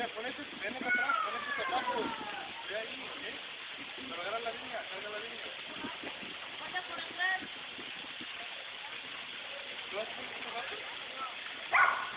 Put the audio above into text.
ven acá atrás, pon esos zapatos. Ve ahí, ¿eh? Pero agarra la viña, carga la viña. Vaya por atrás. ¿Tú vas a poner tus zapatos? No.